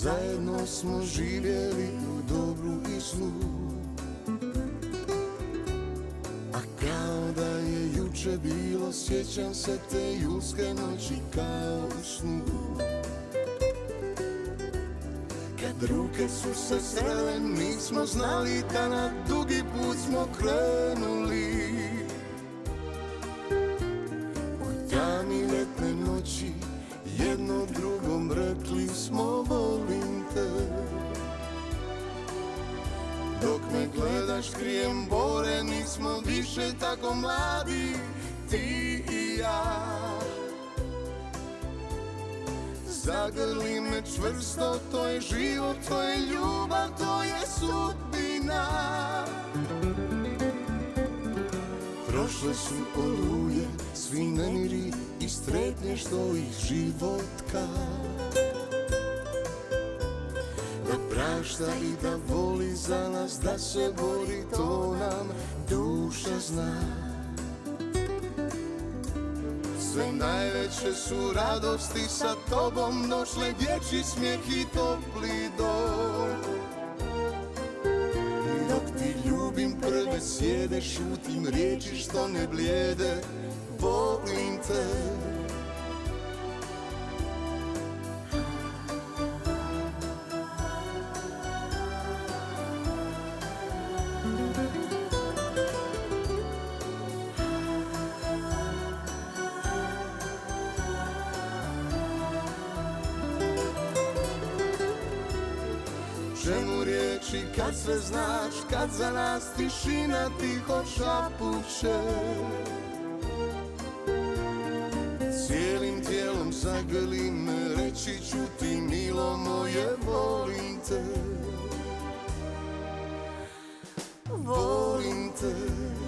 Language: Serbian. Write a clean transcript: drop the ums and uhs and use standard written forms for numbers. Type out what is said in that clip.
zajedno smo živjeli u dobru i zlu. A kao da je juče bilo, sjećam se te julske noći kao u snu. Kad ruke su se srele, nismo znali da na dugi put smo krenuli. U tami ljetne noći jedno drugom rekli smo volim te. Dok me gledaš krijem bore, nismo više tako mladi, ti i ja. Zagrli me čvrsto, to je život, to je ljubav, to je sudbina. Prošle su oluje, svi nemiri i strepnje što ih život ka. Da prašta i da voli za nas, da se bori, to nam duša zna. Sve najveće su radosti sa tobom došle, dječji smijeh i topli dom. Dok ti ljubim prve sjede, šutim riječi što ne blijede, volim te. Čemu riječi kad sve znaš, kad za nas tišina tiho šapuće. Cijelim tijelom zagrli me, reći ću ti milo moje, volim te. Volim te.